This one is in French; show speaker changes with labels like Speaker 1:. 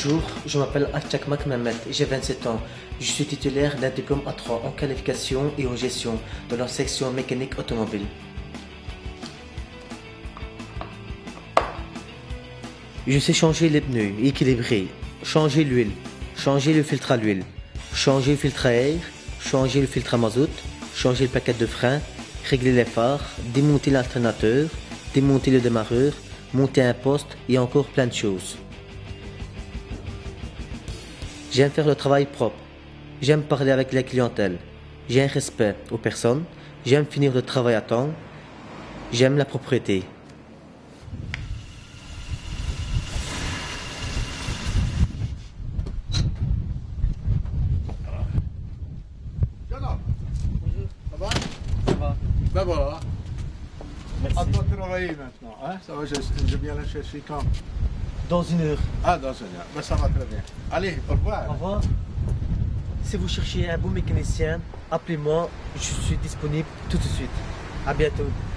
Speaker 1: Bonjour, je m'appelle Achak Mehmet, j'ai 27 ans. Je suis titulaire d'un diplôme A3 en qualification et en gestion dans la section mécanique automobile. Je sais changer les pneus, équilibrer, changer l'huile, changer le filtre à l'huile, changer le filtre à air, changer le filtre à mazout, changer le paquet de frein, régler les phares, démonter l'alternateur, démonter le démarreur, monter un poste et encore plein de choses. J'aime faire le travail propre. J'aime parler avec la clientèle. J'ai un respect aux personnes. J'aime finir le travail à temps. J'aime la propreté.
Speaker 2: Ça va?
Speaker 1: Ça va.
Speaker 2: Ben voilà.
Speaker 1: Merci.
Speaker 2: À toi de travailler maintenant. Hein? Ça va, je viens le chercher quand?
Speaker 1: Dans une heure.
Speaker 2: Ah, dans une heure. Ben, ça va très bien. Allez, au revoir.
Speaker 1: Au revoir. Si vous cherchez un bon mécanicien, appelez-moi. Je suis disponible tout de suite. À bientôt.